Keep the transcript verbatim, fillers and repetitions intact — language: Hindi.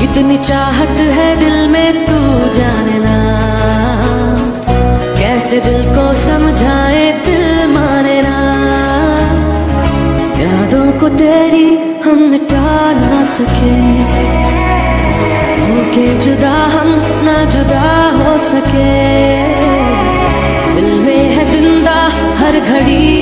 कितनी चाहत है दिल में तू जाने ना, कैसे दिल को समझाए दिल माने ना। यादों को तेरी हम मिटा ना सके, होके जुदा हम ना जुदा हो सके। दिल में है जिंदा हर घड़ी